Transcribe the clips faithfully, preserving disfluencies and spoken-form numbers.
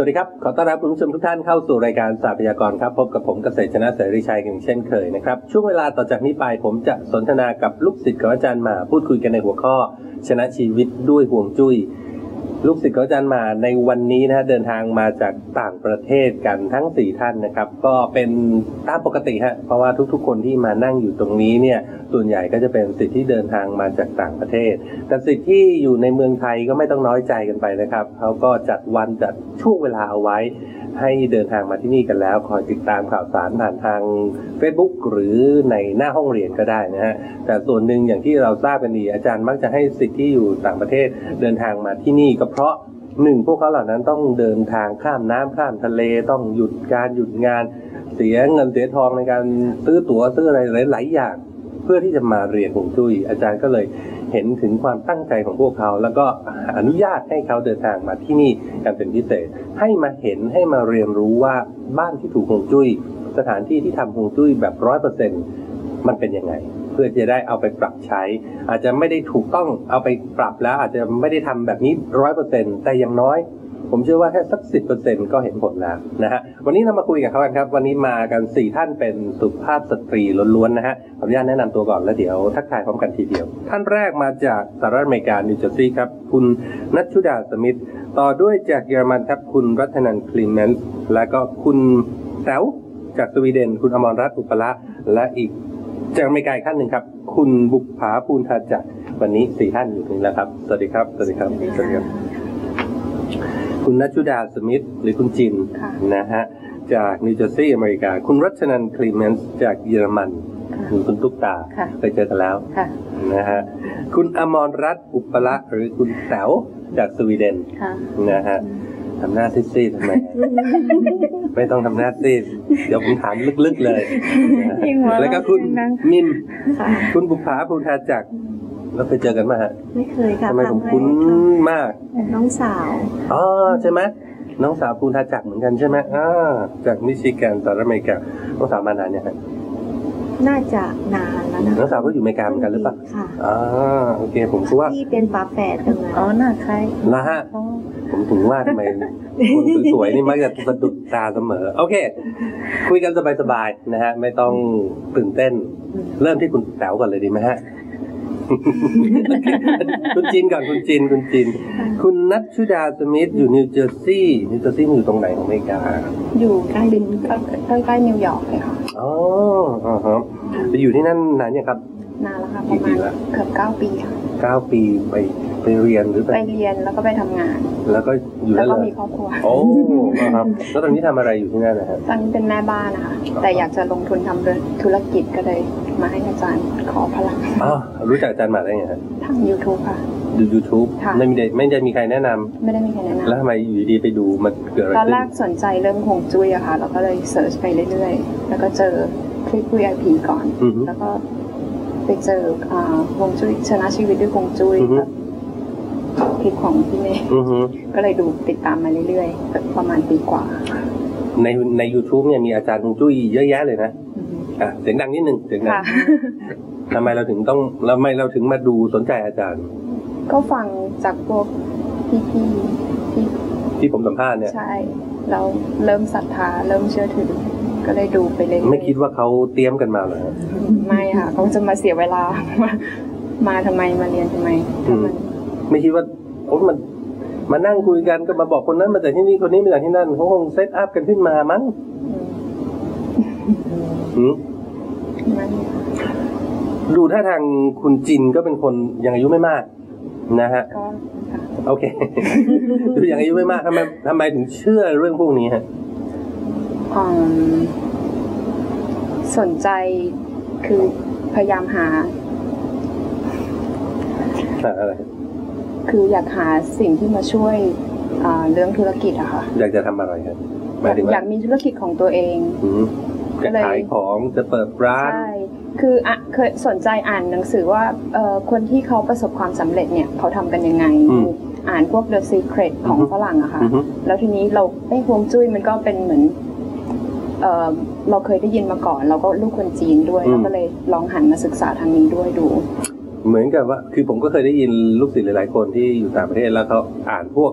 วัสดีครับขอต้อนรับคุณผู้ชมทุกท่านเข้าสู่รายการศาสตร์พยากรณ์ครับพบกับผมเกษตรชนะเสรีชัยอย่างเช่นเคยนะครับช่วงเวลาต่อจากนี้ไปผมจะสนทนากับลูกศิษย์ของอาจารย์หมาพูดคุยกันในหัวข้อชนะชีวิตด้วยห่วงจุ้ยลูกศิษย์ของอาจารย์หมาในวันนี้นะเดินทางมาจากต่างประเทศกันทั้งสี่ท่านนะครับก็เป็นตามปกติฮะเพราะว่าทุกๆคนที่มานั่งอยู่ตรงนี้เนี่ยส่วนใหญ่ก็จะเป็นศิษย์ที่เดินทางมาจากต่างประเทศแต่ศิษย์ที่อยู่ในเมืองไทยก็ไม่ต้องน้อยใจกันไปนะครับเขาก็จัดวันจัดช่วงเวลาเอาไว้ให้เดินทางมาที่นี่กันแล้วคอยติดตามข่าวสารผ่านทาง Facebook หรือในหน้าห้องเรียนก็ได้นะฮะแต่ส่วนหนึ่งอย่างที่เราทราบกันดีอาจารย์มักจะให้ศิษย์ที่อยู่ต่างประเทศเดินทางมาที่นี่ก็เพราะหนึ่งพวกเขาเหล่านั้นต้องเดินทางข้ามน้ำข้ามทะเลต้องหยุดการหยุดงานเสียเงินเสียทองในการซื้อตั๋วซื้ออะไรหลายๆอย่างเพื่อที่จะมาเรียนฮวงจุ้ยอาจารย์ก็เลยเห็นถึงความตั้งใจของพวกเขาแล้วก็อนุญาตให้เขาเดินทางมาที่นี่กันเป็นพิเศษให้มาเห็นให้มาเรียนรู้ว่าบ้านที่ถูกฮวงจุ้ยสถานที่ที่ทำฮวงจุ้ยแบบร้อยเปอร์เซ็นต์มันเป็นยังไงเพื่อจะได้เอาไปปรับใช้อาจจะไม่ได้ถูกต้องเอาไปปรับแล้วอาจจะไม่ได้ทำแบบนี้ร้อยเปอร์เซ็นต์แต่อย่างน้อยผมเชื่อว่าแค่สักสิบเปอร์เซ็นต์ก็เห็นผลแล้วนะฮะวันนี้เรามาคุยกับเขากันครับวันนี้มากันสี่ท่านเป็นสุภาพสตรีล้วนๆนะฮะขออนุญาตแนะนำตัวก่อนแล้วเดี๋ยวทักทายพร้อมกันทีเดียวท่านแรกมาจากสหรัฐอเมริกานิวเจอร์ซีย์ครับคุณนัชชุดาสมิธต่อด้วยจากเยอรมันครับคุณรัตนันคลีเมนส์และก็คุณแต๋วจากสวีเดนคุณอมรรัตน์อุปละและอีกจากอเมริกาอีกท่านหนึ่งครับคุณบุปผาภูณทาจักรวันนี้สี่ท่านอยู่ตรงนี้แล้วครับสวัสดีครับสวัสดีครับสวัสดีครับคุณนัชชุดาสมิธหรือคุณจินนะฮะจากนิวเจอร์ซีย์อเมริกาคุณรัชนันคลีเมนส์จากเยอรมันหรือคุณตุ๊กตาเคยเจอกันแล้วนะฮะคุณอมรรัตน์อุปละหรือคุณแต๋วจากสวีเดนนะฮะทำหน้าซีดๆทำไม ไม่ต้องทำหน้าซีดเดี๋ยวผมถามลึกๆเลยแล้วก็คุณมินคุณบุปผาภูณทาจักรเราเคยเจอกันมาฮะไม่เคยค่ะทำไมผมคุ้นมากน้องสาวอ๋อใช่ไหมน้องสาวภูณทาจักรเหมือนกันใช่ไหมอ่าจากมิชิแกนสหรัฐอเมริกาน้องสาวมานานเนี่ยฮะน่าจะนานแล้วนะน้องสาวก็อยู่อเมริกาเหมือนกันหรือเปล่าค่ะอ่าโอเคผมคิดว่าที่เป็นฝาแฝดกันอ๋อน่าใครละฮะผมถึงว่าทำไมคนสวยๆนี่มักจะสะดุดตาเสมอโอเคคุยกันสบายๆนะฮะไม่ต้องตื่นเต้นเริ่มที่คุณแต๋วก่อนเลยดีไหมฮะคุณจินก่อนคุณจินคุณจินคุณนัชชุดาสมิธอยู่นิวเจอร์ซีย์นิวเจอร์ซีย์อยู่ตรงไหนของอเมริกาอยู่ใกล้บินใกล้ๆนิวยอร์กเลยค่ะอ๋ออ๋อฮะไปอยู่ที่นั่นนานยังครับนานแล้วค่ะประมาณเกือบเก้าปีค่ะเก้าปีไปไปเรียนหรือไปเรียนแล้วก็ไปทำงานแล้วก็อยู่แล้วก็มีครอบครัวโอ้ครับแล้วตอนนี้ทำอะไรอยู่ที่นั่นนะฮะตอนนี้เป็นแม่บ้านนะคะแต่อยากจะลงทุนทำธุรกิจก็เลยมาให้อาจารย์ขอพลังอ๋อรู้จักอาจารย์มาได้ไงฮะทาง YouTube ค่ะดู YouTube ไม่มีไม่ได้มีใครแนะนำไม่ได้มีใครแนะนำแล้วทำไมอยู่ดีไปดูมันเกิดอะไรตอนแรกสนใจเรื่องฮวงจุ้ยอะค่ะเราก็เลยเสิร์ชไปเรื่อยๆแล้วก็เจอคลิป วี ไอ พี ก่อนแล้วก็ไปเจอฮวงจุ้ยชนะชีวิตด้วยฮวงจุ้ยคลิปของพี่เมย์ก็เลยดูติดตามมาเรื่อยๆประมาณปีกว่าในใน YouTube เนี่ยมีอาจารย์ฮวงจุ้ยเยอะแยะเลยนะอ่ะเสียงดังนิดนึงเสียงดังทำไมเราถึงต้องทำไมเราถึงมาดูสนใจอาจารย์ก็ฟังจากพวกพี่ๆที่ที่ผมสัมภาษณ์เนี่ยใช่เราเริ่มศรัทธาเริ่มเชื่อถือก็เลยดูไปเลยไม่คิดว่าเขาเตรียมกันมาเหรอไม่ค่ะเขาจะมาเสียเวลามามาทำไมมาเรียนทำไมไม่คิดว่าโอ้มันมานั่งคุยกันก็มาบอกคนนั้นมาจากที่นี่คนนี้มาจากที่นั่นเขาคงเซตอัพกันขึ้นมามั้งอืมดูท่าทางคุณจินก็เป็นคนยังอายุไม่มากนะฮะโอเคดูยังอายุไม่มากทำไมทำไมถึงเชื่อเรื่องพวกนี้ฮะสนใจคือพยายามหาอะไรคืออยากหาสิ่งที่มาช่วยเรื่องธุรกิจอะค่ะอยากจะทำอะไรครับอยากมีธุรกิจของตัวเองจะขายของจะเปิดร้านใช่คืออ่ะเคยสนใจอ่านหนังสือว่าเอ่อคนที่เขาประสบความสำเร็จเนี่ยเขาทำกันยังไงอ่านพวก The Secret ของฝรั่งอะค่ะแล้วทีนี้เราไอ้ฮวงจุ้ยมันก็เป็นเหมือนเอ่อเราเคยได้ยินมาก่อนเราก็ลูกคนจีนด้วยเราก็เลยลองหันมาศึกษาทางนี้ด้วยดูเหมือนกับว่าคือผมก็เคยได้ยินลูกศิษย์หลายๆคนที่อยู่ต่างประเทศแล้วเขาอ่านพวก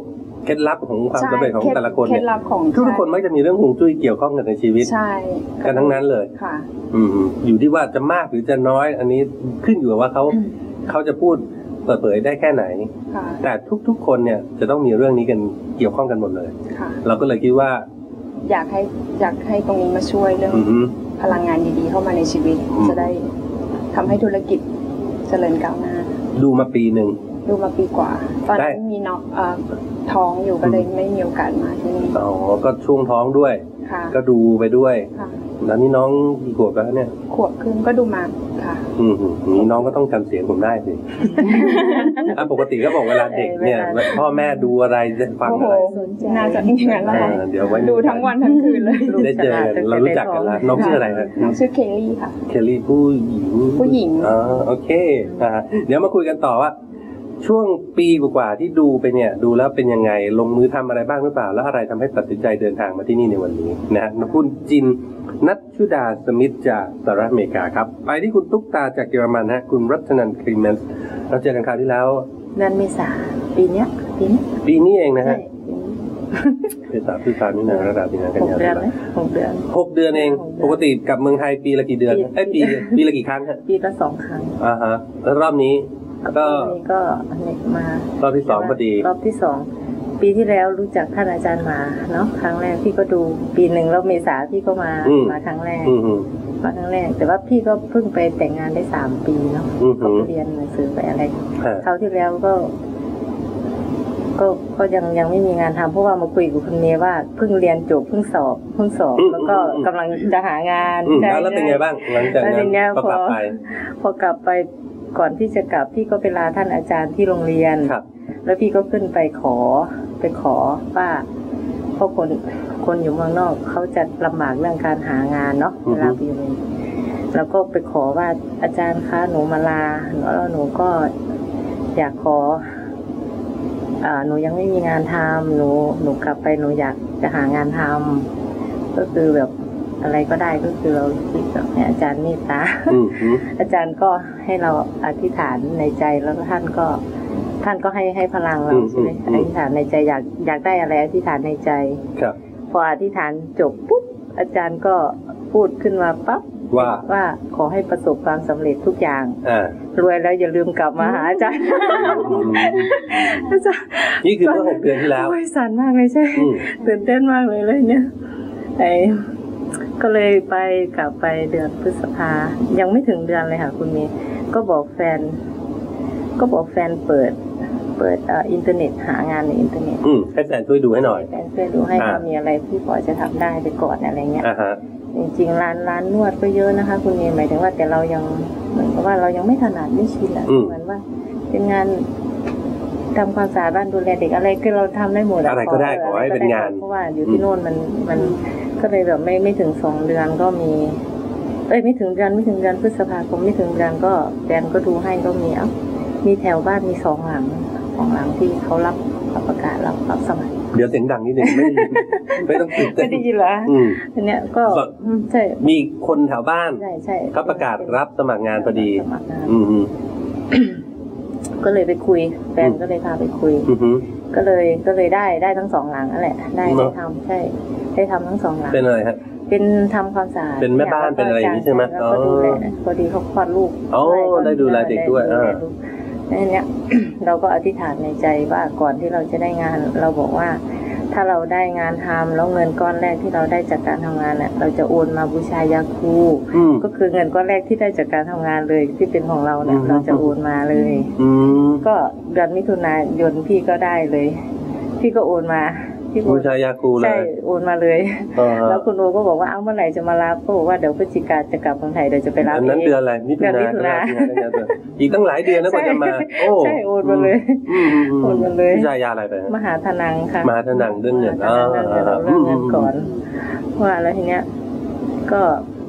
เคล็ดลับของความสำเร็จของแต่ละคนเคล็เนี่ยดลับของทุกคนมักจะมีเรื่องฮวงจุ้ยเกี่ยวข้องกันในชีวิตใช่กันทั้งนั้นเลยค่ะอืมอยู่ที่ว่าจะมากหรือจะน้อย อันนี้ขึ้นอยู่กับว่าเขาเขาจะพูดเปิดเผยได้แค่ไหนค่ะแต่ทุกๆคนเนี่ยจะต้องมีเรื่องนี้กันเกี่ยวข้องกันหมดเลยค่ะเราก็เลยคิดว่าอยากให้อยากให้ตรงนี้มาช่วยเรื่องอือฮึพลังงานดีๆเข้ามาในชีวิตอืมจะได้ทำให้ธุรกิจเจริญก้าวหน้าดูมาปีหนึ่งดูมาปีกว่า ตอนได้นี้มีน้องเอ่อท้องอยู่ก็เลยไม่มีโอกาสมาที่นี่อ๋อก็ช่วงท้องด้วยค่ะก็ดูไปด้วยค่ะแล้วนี่น้องกี่ขวบแล้วเนี่ยขวบครึ่งก็ดูมาค่ะอืมนี่น้องก็ต้องจำเสียงผมได้สิ อ่ะปกติก็บอกเวลาเด็กเนี่ยพ่อแม่ดูอะไรจะฟังโอ้โหอะไรน่าจะอย่างนั้นแหละเออเดี๋ยวไว้ดูทั้งวันทั้งคืนเลยได้เจอกันเรารู้จักกันแล้วน้องชื่ออะไรครับน้องชื่อเคลลี่ค่ะเคลลี่ผู้หญิงผู้หญิงอ๋อโอเคอ่าเดี๋ยวมาคุยกันต่อว่า ช่วงปีกว่าๆที่ดูไปเนี่ย ดูแล้วเป็นยังไงลงมือทำอะไรบ้างหรือเปล่า แล้วอะไรทำให้ตัดสินใจเดินทางมาที่นี่ในวันนี้นะฮะคุณจินนัทชุดาสมิธจากสหรัฐอเมริกาครับ ไปที่คุณตุ๊กตาจากเยอรมันฮะคุณรัตนันครีเมนส์เราเจอกันคราวที่แล้วเดือนเมษาปีเนี้ยปีนี้ปีนี้เองนะใช่ฮะเมษาพฤษภาคมนี่นะกรกฎาคมมีนากันหกยายนเดือนไหมหกเดือนหกเดือนเองหกเดือนปกติกลับเมืองไทยปีละกี่เดือนปีเอ้ยปีปีละกี่ครั้งฮะปีละสองครั้งอ่าฮะแล้วรอบนี้ก็ปีนี้ก็เนี่ยมารอบที่สองพอดีรอบที่สองปีที่แล้วรู้จักท่านอาจารย์มาเนาะครั้งแรกพี่ก็ดูปีหนึ่งแล้วเมษาพี่ก็มามาครั้งแรกอืมอืมมาครั้งแรก แต่ว่าพี่ก็เพิ่งไปแต่งงานได้สามปีเนาะอืมก็ไปเรียนหนังสือไปอะไรฮะคราวที่แล้วก็ ก็ก็ยังยังไม่มีงานทำเพราะว่ามาคุยกับคุณเมย์ว่าเพิ่งเรียนจบเพิ่งสอบเพิ่งสอบ แล้วก็กำลังจะหางานอืมใช่แล้วแล้วเป็นไงบ้างหลังจากแล้วนั้ทีนเนี้ยก็พกอลับไปพอกลับไปก่อนที่จะกลับพี่ก็ไปลาท่านอาจารย์ที่โรงเรียนครับแล้วพี่ก็ขึ้นไปขอไปขอว่าเพราะคนคนอยู่เมืองนอกเขาจะลำบากเรื่องการหางานเนาะเวลาไปอยู่นี่แล้วก็ไปขอว่าอาจารย์คะหนูมาลาแล้วหนูก็อยากขออ่าหนูยังไม่มีงานทำหนูหนูกลับไปหนูอยากจะหางานทำก็คือแบบอะไรก็ได้ก็คือเราคิดแบบให้อาจารย์เมตตาอืมอืมอาจารย์ก็ให้เราอธิษฐานในใจแล้วท่านก็ท่านก็ให้ให้พลังเราใช่ไหมอธิษฐานในใจอยากอยากได้อะไรอธิษฐานในใจครับพออธิษฐานจบปุ๊บอาจารย์ก็พูดขึ้นมาปั๊บว่าว่าขอให้ประสบความสำเร็จทุกอย่างอ่ารวยแล้วอย่าลืมกลับมาหาอาจารย์อืมอาจารย์นี่คือเมื่อหกเดือนที่แล้วโอ้ยสั่นมากเลยใช่อืมตื่นเต้นมากเลยเลยเนี่ยไอ้ก็เลยไปกลับไปเดือนพฤษภายังไม่ถึงเดือนเลยค่ะคุณเมย์ก็บอกแฟน ก็บอกแฟนเปิด เปิดเอ่ออินเทอร์เน็ตหางานในอินเทอร์เน็ตอืมให้แฟนช่วยดูให้หน่อยแฟนช่วยดูให้อ่าว่ามีอะไรที่พอจะทำได้ไปก่อนอะไรเงี้ยอ่าฮะจริงๆร้านร้านนวดก็เยอะนะคะ คุณเมย์หมายถึงว่าแต่เรายังเหมือนกับว่าเรายังไม่ถนัดไม่ชินอะเหมือนว่า เป็นงานทำความสะอาดบ้านดูแลเด็กอะไรคือเราทำได้หมดอะไรก็ได้ขอให้เป็นงานเพราะว่าอยู่ที่โน่นมันมันก็เลยแบบไม่ไม่ถึงสองเดือนก็มี เอ้ยไม่ถึงเดือนไม่ถึงเดือนพฤษภาคมไม่ถึงเดือนก็แฟนก็ดูให้ก็มีเอ้ามีแถวบ้านมีสองหลังสองหลังที่เขารับรับประกาศรับรับสมัครเดี๋ยวเสียงดังนิดนึงไม่ได้ยินไม่ต้องตื่นเต้ไม่นได้ยินเหรออืมอันเนี้ยก็ก็อืมใช่มีคนแถวบ้านใช่ใช่เขาประกาศรับสมัครงานพอดีสมัครงานอืมอืมก็เลยไปคุยแฟนก็เลยพาไปคุยอืมอืมก็เลยก็เลยได้ได้ทั้งสองหลังนั่นแหละได้เนได้อะทำใช่ได้ทำทั้งสองหลังเป็นอะไรฮะเป็นทำความสะอาดเป็นแม่บ้านเป็นอะไรอย่างนี้ใช่ไหมแล้วก็ดูแลพอดีเขาคลอดลูกอ๋อได้ดูแลเด็กด้วยไอ่าลูกนั่นเนี้ย เราก็อธิษฐานในใจว่าก่อนที่เราจะได้งาน เราบอกว่า ถ้าเราได้งานทำแล้วเงินก้อนแรกที่เราได้จากการทำงานเนี่ยเราจะโอนมาบูชายาคูอืมก็คือเงินก้อนแรกที่ได้จากการทำงานเลยที่เป็นของเราเนี่ยอืมเราจะโอนมาเลยอืมก็เดือนมิถุนายนพี่ก็ได้เลย พี่ก็โอนมาพี่โอบูนชายาคูเลใช่ยโอนมาเลยอ่าฮะแล้วคุณโอก็บอกว่าเอ้าเมื่อไหร่จะมารับก็บอกว่าเดี๋ยวพฤศจิกาจะกลับเมืองไทยเดี๋ยวจะไปรับอันนั้นเองเดือนอะไรมิถุเดือนนามิถุนากรกฎาคมกันยายนอีกตั้งหลายเดือนนะกว่าจะมา โอ้ใช่โอนมาเลยอืมอืมอืมโอนมาเลยวิชายาอะไรไปฮะมหาธนังค่ะมหาธนังเรื่องเงินมหาธนังเรื่องเงินอ่าเอาเรื่องเงินก่อนว่าแล้วทีเนี้ย ก็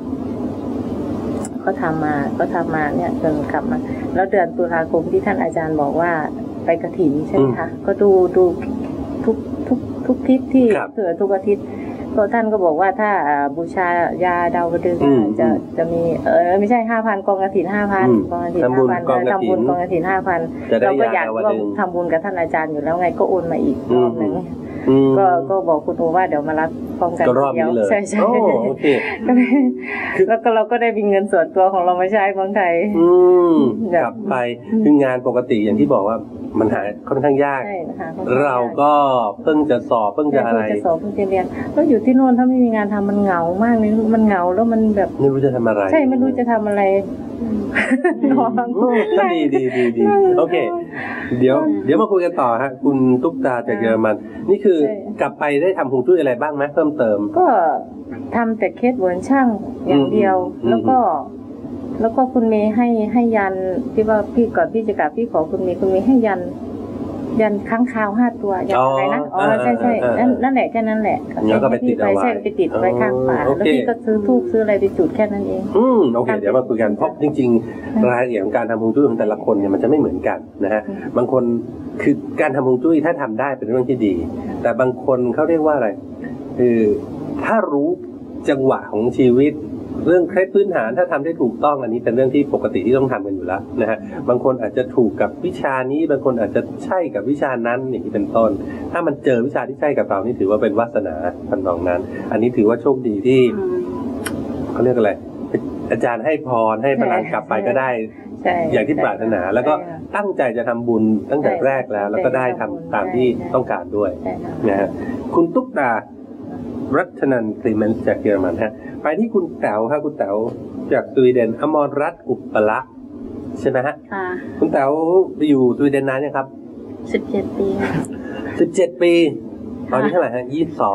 ก็ทำมาก็ทำมาเนี่ยจนกลับมา แล้วเดือนตุลาคมที่ท่านอาจารย์บอกว่าไปกฐินใช่ไหมคะก็ดูดูทุกทุกทุกทิศที่ครับเผื่อทุกอาทิตย์ก็ท่านก็บอกว่าถ้าอ่าบูชายาดาวดึงอืมจะจะมีเออไม่ใช่ห้าพันกองกฐินห้าพันอืมกองกฐินทำบุห้าญพันกองกฐินทำบุญกองกฐินห้าพันจะได้เราก็อยากยาดาวร่วมดึงทำบุญกับท่านอาจารย์อยู่แล้วไงก็โอนมาอีกรอบหนึ่งอืมก็ก็บอกคุณโอว่าเดี๋ยวมารับพร้อมกันก็รอบทีดีนี้วเลยใช่ใช่โอ้โอเคก็เลยแล้วก็เราก็ได้มีเงินส่วนตัวของเรามาใช้เมืองไทยอืมแบบกลับไปคืองานปกติอย่างที่บอกว่ามันหาค่อนข้างยากใช่นะคะเราก็เพิ่งจะสอบเพิ่งจะอะไรเพิ่งจะสอบเพิ่งจะเรียนแล้วอยู่ที่โน่นถ้าไม่มีงานทำมันเหงามากเลยมันเหงาแล้วมันแบบไม่รู้จะทำอะไรใช่ไม่รู้จะทำอะไรนอนอืมก็ดีดีดีดีโอเค เดี๋ยว เดี๋ยวมาคุยกันต่อฮะคุณตุ๊กตาจากเยอรมัน นี่คือกลับไปได้ทำฮวงจุ้ยอะไรบ้างไหมเพิ่มเติมก็ทำแต่เคสเหมือนช่างอย่างเดียวอืมแล้วก็ แล้วก็คุณเมย์ให้ให้ยันที่ว่าพี่ก่อนพี่จะกลับพี่ขอคุณเมย์คุณเมย์ให้ยัน ยันค้างคาวห้าตัวยันอะไรนะอ๋อใช่ใช่นั่นนั่นแหละแค่นั้นแหละแล้วก็ไปติดเอาไว้ใช่ไปติดไว้ข้างฝาโอแล้วเคพี่ก็ซื้อทูบซื้ออะไรไปจุดแค่นั้นเองอืมโอเค เดี๋ยวมาคุยกันเพราะจริงๆรายละเอียดของการทำฮวงจุ้ยของแต่ละคนเนี่ยมันจะไม่เหมือนกันนะฮะบางคนคือการทำฮวงจุ้ยถ้าทำได้เป็นเรื่องที่ดี แต่บางคนเขาเรียกว่าอะไรคือถ้ารู้จังหวะของชีวิต เรื่องเคล็ดพื้นฐานถ้าทำได้ถูกต้องอันนี้เป็นเรื่องที่ปกติที่ต้องทำกันอยู่แล้วนะฮะบางคนอาจจะถูกกับวิชานี้บางคนอาจจะใช่กับวิชานั้นอย่างที่เป็นต้น ถ้ามันเจอวิชาที่ใช่กับเรานี่ถือว่าเป็นวาสนาพันนองนั้น อันนี้ถือว่าโชคดีที่เขาเรียกอะไรอาจารย์ให้พรให้พลังกลับไปก็ได้ใช่อย่างที่ปรารถนา แล้วก็ตั้งใจจะทำบุญตั้งแต่แรกแล้ว แล้วก็ได้ทำตามที่ต้องการด้วยใช่ค่ะนะฮะคุณตุ๊กตารัตนันคลีเมนต์จากเยอรมันฮะไปที่คุณแต๋วครับคุณแต๋วจากสวีเดนอมรรัตน์อุปปละใช่ไหมฮะค่ะคุณแต๋วไปอยู่สวีเดนนานยังครับสิบเจ็ดปีสิบเจ็ดปี ตอนนี้เท่าไหร่ฮะยี่สิบสอง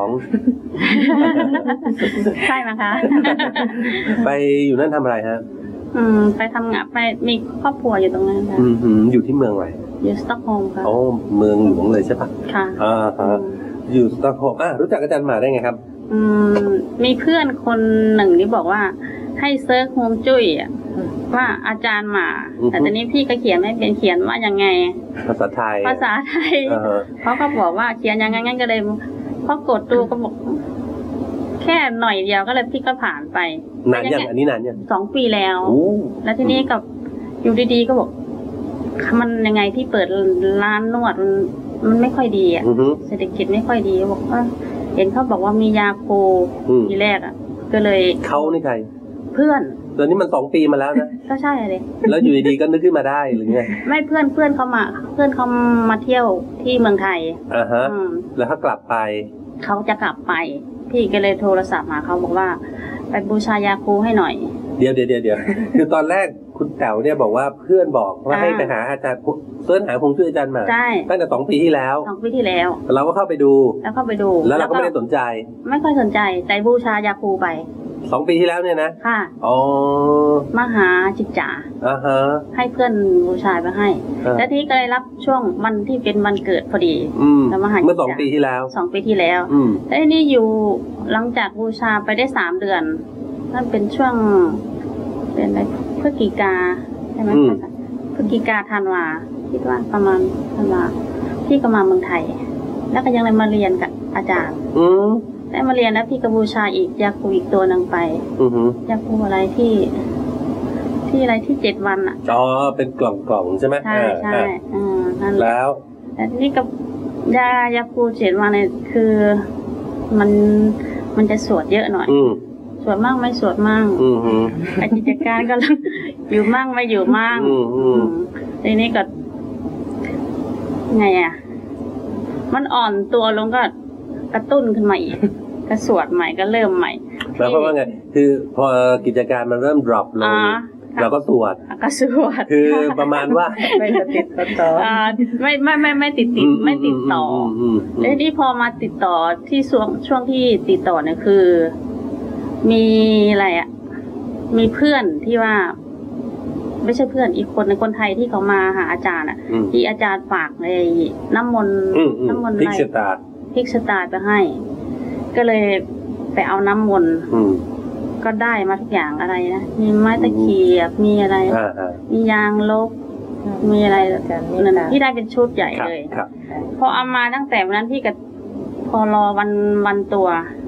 ใช่ไหมคะไปอยู่นั่นทำอะไรฮะอืมไปทำงานไปมีครอบครัวอยู่ตรงนั้นค่ะอืมหืมอยู่ที่เมืองอะไรอยู่สต็อกโฮล์มค่ะโอ้เมืองหลวงเลยใช่ปะค่ะอ่าฮะอยู่สต็อกโฮล์มอ่ะรู้จักอาจารย์หมาได้ไงครับอืมมีเพื่อนคนหนึ่งที่บอกว่าให้เซิร์ชฮวงจุ้ยอะว่าอาจารย์หมาอือฮึแต่ตอนนี้พี่ก็เขียนไม่เป็นเขียนว่ายังไงภาษาไทยภาษาไทยอ่าฮะเขาก็บอกว่าเขียนยังไงงั้นก็เลยพอกดดูก็บอก แค่หน่อยเดียวก็เลยพี่ก็ผ่านไปนานยังอันนี้นานยังสองปีแล้วโอ้แล้วทีนี้กับอยู่ดีๆก็บอก มันยังไงที่เปิดร้านนวดมันมันไม่ค่อยดีอ่ะอือฮึเศรษฐกิจไม่ค่อยดีบอกว่าเห็นเขาบอกว่ามียาโคอืมทีแรกอ่ะ ก็เลยเขานี่ใครเพื่อนตอนนี้มันสองปีมาแล้วนะก็ใช่เลยแล้วอยู่ดีๆก็นึกขึ้นมาได้หรือไงไม่เพื่อนเพื่อนเขามา เพื่อนเขามาเที่ยวที่เมืองไทยอ่าฮะอืมแล้วถ้ากลับไปเขาจะกลับไป พี่ก็เลยโทรศัพท์หาเขาบอกว่า ไปบูชายาคูให้หน่อยเดี๋ยวเดี๋ยวเดี๋ยวเดี๋ยว คือตอนแรกคุณแต๋วเนี่ยบอกว่าเพื่อนบอกว่าอ่าให้ไปหาอาจารย์เสิร์ชหาคงชื่ออาจารย์หมาใช่ตั้งแต่สองปีที่แล้วสองปีที่แล้วเราก็เข้าไปดูแล้วเข้าไปดูแล้วเราก็ไม่ได้สนใจไม่ค่อยสนใจแต่บูชายาคูไปสองปีที่แล้วเนี่ยนะค่ะอ๋อมหาจิตจ่าอ่าฮะให้เพื่อนบูชาไปให้อ่าแล้วทีนี้ก็เลยรับช่วงวันที่เป็นวันเกิดพอดีอืมแล้วมหาเมื่อสองปีที่แล้วสองปีที่แล้วอืมแล้วทีนี้อยู่หลังจากบูชาไปได้สามเดือน นั่นเป็นช่วงเป็นอะไรพฤศจิกาใช่ไหมอืมพฤศจิกาธันวาคิดว่าประมาณธันวาพี่ก็มาเมืองไทย แล้วก็ยังเลยมาเรียนกับอาจารย์อืมได้มาเรียนแล้วพี่ก็บูชาอีกยาคูอีกตัวหนึ่งไปอือฮึยาคูอะไรที่ ที่อะไรที่เจ็ดวันอ่ะอ๋อเป็นกล่องกล่องๆใช่ไหมใช่ใช่อ่าอืมนั่นแหละแล้วแต่ทีนี้กับยายาคูเจ็ดวันเนี่ยคือมันมันจะสวดเยอะหน่อยอืมสวดมั่งไม่สวดมั่งอืมฮึไอกิจการก็ อยู่มั่งไม่อยู่มั่งอืมอืมทีนี้ก็ไงอ่ะ มันอ่อนตัวลงก็กระตุ้นขึ้นมาอีก ก็สวดใหม่ก็เริ่มใหม่หมายความว่าไง คือพอกิจการมันเริ่ม drop ลงอ่าเราก็สวดก็สวดคือประมาณว่าไม่จะติดต่ออ่าไม่ไม่ไม่ไม่ติดติดไม่ติดต่ออมอืมแล้วทีนี้พอมาติดต่อที่ช่วงช่วงที่ติดต่อเนี่ยคือ มีอะไรอ่ะ มีเพื่อนที่ว่า ไม่ใช่เพื่อนอีกคนในงคนไทยที่เขามาหาอาจารย์อ่ะอืมที่อาจารย์ฝากในน้ำมนต์อืมอืมน้ำมนต์พลิกอะไรชะตาพลิกชะตาไปให้ ก็เลยไปเอาน้ำมนต์อืมก็ได้มาทุกอย่างอะไรนะมีไม้ตะเคียบมีอะไรอ่าอ่ามียางลบมีอะไรอาจารย์นี่นั่นนะที่ได้เป็นชุดใหญ่ครับเลยครับพอเอามาตั้งแต่วันนั้นพี่ก็พอรอวันวันตัว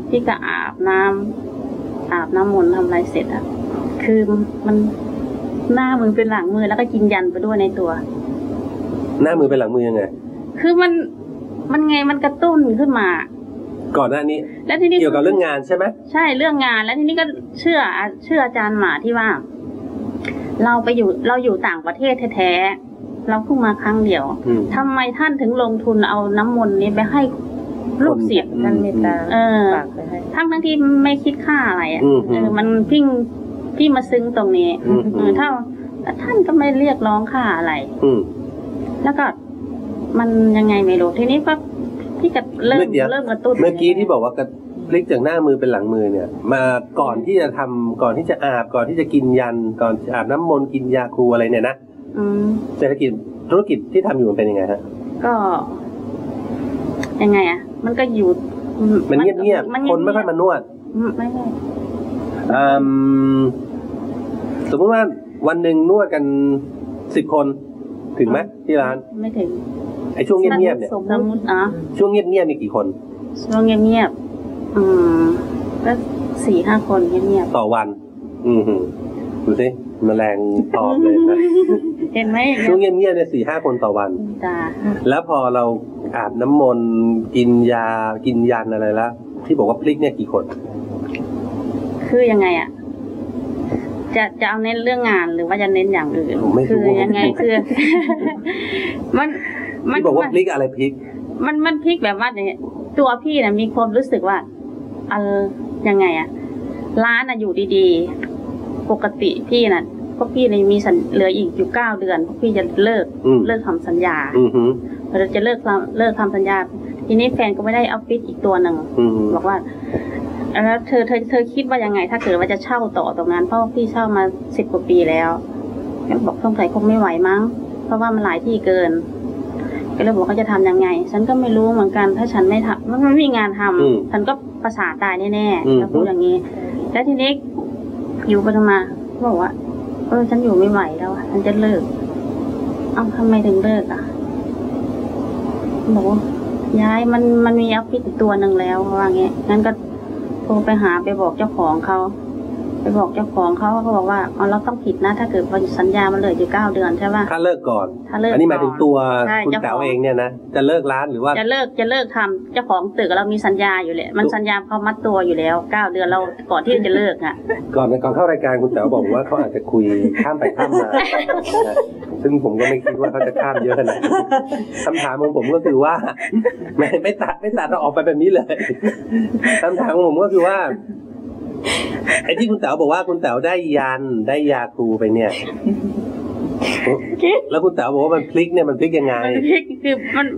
พี่ก็อาบน้ำอาบน้ำมนต์ทำอะไรเสร็จอะคือมันหน้ามือเป็นหลังมือแล้วก็กินยันไปด้วยในตัวหน้ามือเป็นหลังมือยังไงคือมันมันไงมันกระตุ้นขึ้นมาก่อนหน้านี้แล้วทีนี้เกี่ยวกับเรื่องงานใช่ไหมใช่เรื่องงานแล้วทีนี้ก็เชื่อเชื่ออาจารย์หมาที่ว่า เราไปอยู่เราอยู่ต่างประเทศแท้ๆเราเพิ่งมาครั้งเดียวอืมทำไมท่านถึงลงทุนเอาน้ำมนต์นี้ไปให้ลูกศิษย์ท่านเมตตาเออฝากไปให้ทั้งทั้งที่ไม่คิดค่าอะไรอ่ะอืมเออมันพิ่งพี่มาซึ้งตรงนี้อืมเออถ้าท่านก็ไม่เรียกร้องค่าอะไรอืมแล้วก็มันยังไงไม่รู้ทีนี้ก็พี่ก็เริ่มเดี๋ยวเริ่มกระตุ้นเมื่อกี้ที่บอกว่ากระพลิกจากหน้ามือเป็นหลังมือเนี่ย มาก่อนที่จะทำก่อนที่จะอาบก่อนที่จะกินยันก่อนอาบน้ำมนต์กินยาครูอะไรเนี่ยนะอืมเศรษฐกิจธุรกิจที่ทำอยู่มันเป็นยังไงฮะก็ ยังไงอ่ะ มันก็อยู่มันเงียบเงียบมันคนไม่ค่อยมานวดอืมไม่ไม่อืมสมมติว่าวันหนึ่งนวดกันสิบคนถึงไหมที่ร้านไม่ถึงไอ้ช่วงเงียบๆเนี่ยสมมติอ่ะช่วงเงียบๆมีกี่คนช่วงเงียบๆอืมก็สี่ห้าคนเงียบต่อวัน อืมดูสิแมลงตอบเลยนะๆเห็นไหมช่วงเงียบๆเนี่ยสี่ห้าคนต่อวันจ้าแล้วพอเราอาบน้ำมนต์กินยากินยันอะไรแล้วที่บอกว่าพลิกเนี่ยกี่คนคือยังไงอ่ะ จะจะเอาเน้นเรื่องงานหรือว่าจะเน้นอย่างอื่นผมไม่คืรู้ยังไงคือ มันมันที่บอกว่าพลิกอะไรพลิกมันมันพลิกแบบว่าอย่างเงี้ยตัวพี่นะมีความรู้สึกว่าเออยังไงอะร้านอะอยู่ดีๆ ปกติพี่น่ะพวกพี่เนี่ยมีสัญเหลืออีกอยู่เก้าเดือนพวกพี่จะเลิกอืมเลิกทำสัญญาอือหือเราจะเลิกทำเลิกทำสัญญา ทีนี้แฟนก็ไม่ได้เอาฟิตอีกตัวหนึ่งอืมบอกว่าแล้วเธอเธอเธอคิดว่ายังไง ถ้าเกิดว่าจะเช่าต่อตรงนั้นเพราะว่าพี่เช่ามาสิบกว่าปีแล้วก็บอกสงสัยคงไม่ไหวมั้ง เพราะว่ามันหลายที่เกิน ก็เลยบอกว่าจะทำยังไง ฉันก็ไม่รู้เหมือนกัน ถ้าฉันไม่ทำมันไม่มีงานทำอืมฉันก็ประสาทตายแน่อืมๆแล้วพูดอย่างนี้ แล้วทีนี้อยู่ไปมาบอกว่า เออ ฉันอยู่ไม่ไหวแล้วอะฉันจะเลิก เอ้าทำไมถึงเลิกอ่ะบอกว่าย้ายมันมันมีออฟฟิศอีกตัวหนึ่งแล้วว่างี้งั้นก็โทรไปหาไปบอกเจ้าของเขาไปบอกเจ้าของเขาเขาบอกว่าอ๋อเราต้องผิดนะ ถ้าเกิดว่าสัญญามันเหลืออยู่เก้าเดือนใช่ป่ะถ้าเลิกก่อนถ้าเลิกอันนี้หมายถึงตัวใช่คุณเจ้าของแต๋วเองเนี่ยนะจะเลิกร้านหรือว่าจะเลิกจะเลิกทำเจ้าของตึกเรามีสัญญาอยู่เลยมันสัญญาเขามัดตัวอยู่แล้วเก้าเดือนเราก่อนที่จะเลิกอ่ะก่อนก่อนเข้ารายการคุณแต๋วบอกว่าเขาอาจจะคุยข้ามไปข้ามมานะซึ่งผมก็ไม่คิดว่าเขาจะข้ามเยอะขนาดนั้นคำถามของผมก็คือว่า ไม่ไม่ตัดไม่ตัดเราออกไปแบบนี้เลยคำถามของผมก็คือว่าไอ้ที่คุณแต๋วบอกว่าคุณแต๋วได้ยันได้ยาครูไปเนี่ย แล้วคุณแต๋วบอกว่ามันพลิกเนี่ยมันพลิกยังไงมันพลิกคือมัน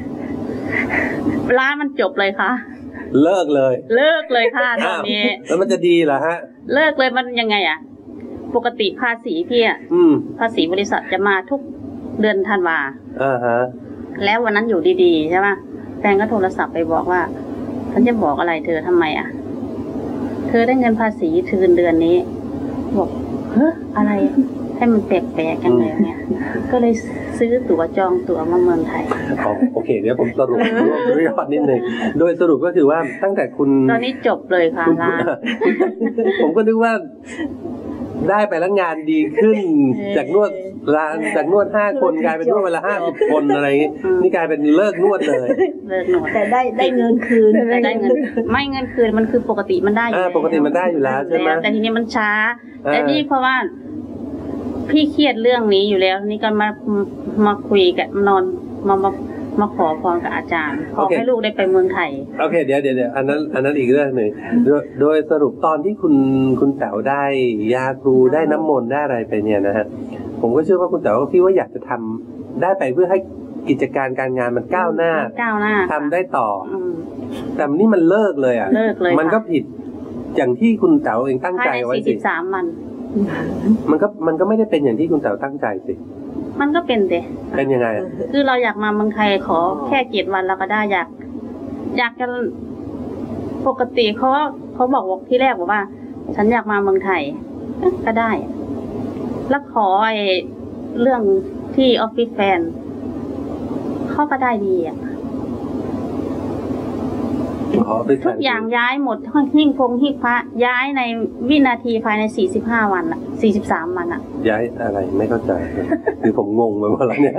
ร้านมันจบเลยค่ะเลิกเลยเลิกเลยค่ะตอนนี้อ้าวแล้วมันจะดีเหรอฮะเลิกเลยมันยังไงอ่ะ ปกติภาษีพี่อ่ะอืมภาษีบริษัทจะมาทุกเดือนธันวาอ่าฮะแล้ววันนั้นอยู่ดีๆใช่ไหมแฟนก็โทรศัพท์ไปบอกว่าฉันจะบอกอะไรเธอทำไมอ่ะ เธอได้เงินภาษีคืนเดือนนี้ บอกเฮ้ออะไรให้มันแปลกๆกันเลยเนี่ยก็เลยซื้อตั๋วจองตั๋วมาเมืองไทยอ๋อโอเค เดี๋ยวผมสรุปรวบยอดนิดนึงโดยสรุปก็คือว่าตั้งแต่คุณตอนนี้จบเลยค่ะคุณร้านผมก็นึกว่าได้ไปแล้วงานดีขึ้น จากนวดร้านจากนวดห้าคนกลายเป็นนวดเวลาห้าสิบคนอะไรอย่างงี้นี่กลายเป็นเลิกนวดเลยเลิกหนวดแต่ได้ได้เงินคืนแต่ได้เงิน ไม่เงินคืนมันคือปกติมันได้อยู่อ่าแล้วปกติมันได้อยู่แล้วใช่ไหมแต่ทีนี้มันช้าอ่าแต่นี่เพราะว่า พี่เครียดเรื่องนี้อยู่แล้ว นี่ก็มามาคุยกับนอนมามามาขอพรกับอาจารย์ ขอให้ลูกได้ไปเมืองไทยโอเคเดี๋ยวเดี๋ยวเดี๋ยวอันนั้นอันนั้นอีกเรื่องหนึ่งโดยโดยสรุปตอนที่คุณคุณแต๋วได้ยาครูได้น้ำมนต์ได้อะไรไปเนี่ยนะฮะผมก็เชื่อว่าคุณแต๋วก็คิดว่าอยากจะทำได้ไปเพื่อให้กิจการการงานมันก้าวหน้าก้าวหน้าทำได้ต่ออืมแต่นี่มันเลิกเลยอ่ะเลิกเลยมันก็ค่ะผิดอย่างที่คุณแต๋วเองตั้งภายใจในไว้สี่สิสิบสามวันมันก็มันก็ไม่ได้เป็นอย่างที่คุณแต๋วตั้งใจสิมันก็เป็นเดะเป็นยังไงอะคือเราอยากมาเมืองไทยขอแค่เจ็ดวันเราก็ได้อยาก อยากจะปกติเขาเขาบอกว่าที่แรกบอกว่า ฉันอยากมาเมืองไทยเอ๊ะก็ได้ แล้วขอไอ้เรื่องที่ออฟฟิศแฟนเขาก็ได้ดีอ่ะขอเป็นทุกอย่างย้ายหมดทั้งหิ้งพงหิ้งพระย้ายในวินาทีภายในสี่สิบห้าวันอะสี่สิบสามวันอะย้ายอะไรไม่เข้าใจ คือผมงงไปหมดแล้วเนี่ย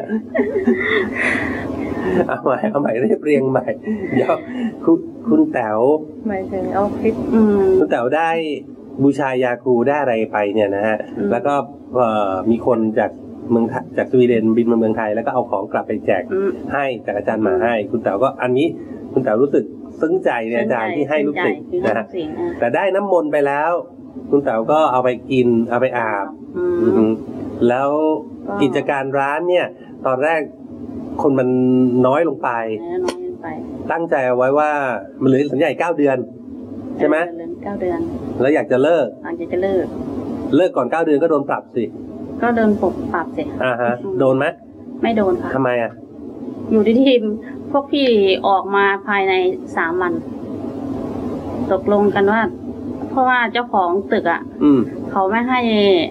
เอาใหม่เอาใหม่เรียบเรียงใหม่เดี๋ยวคุณคุณแต๋วหมายถึงเอาคลิปอืมคุณแต๋วได้บูชายาครูได้อะไรไปเนี่ยนะฮะอืมแล้วก็เอ่อมีคนจากเมืองไทยจากสวีเดนบินมาเมืองไทยแล้วก็เอาของกลับไปแจกอืมให้จากอาจารย์หมาให้ คุณแต๋วก็อันนี้คุณแต๋วรู้สึกซึ้งใจในอาจารย์ที่ให้ลูกศิษย์นะฮะสิ่งอ่ะแต่ได้น้ำมนต์ไปแล้ว คุณแต๋วก็เอาไปกินเอาไปอาบอือือฮึมแล้วก็กิจการร้านเนี่ย ตอนแรกคนมันน้อยลงไปแล้วน้อยไปตั้งใจเอาไว้ว่ามันเหลือสัญญาอีกเก้าเดือน ใช่ไหมเดือนเก้าเดือนแล้วอยากจะเลิกหลังจากจะเลิกเลิกก่อนเก้าเดือนก็โดนปรับสิก็เดินปรับปรับสิอ่าฮะ โดนไหมไม่โดนค่ะทำไมอ่ะอยู่ที่ทีมพวกพี่ออกมาภายในสามวัน ตกลงกันว่า เพราะว่าเจ้าของตึกอ่ะอืมเขาไม่ให้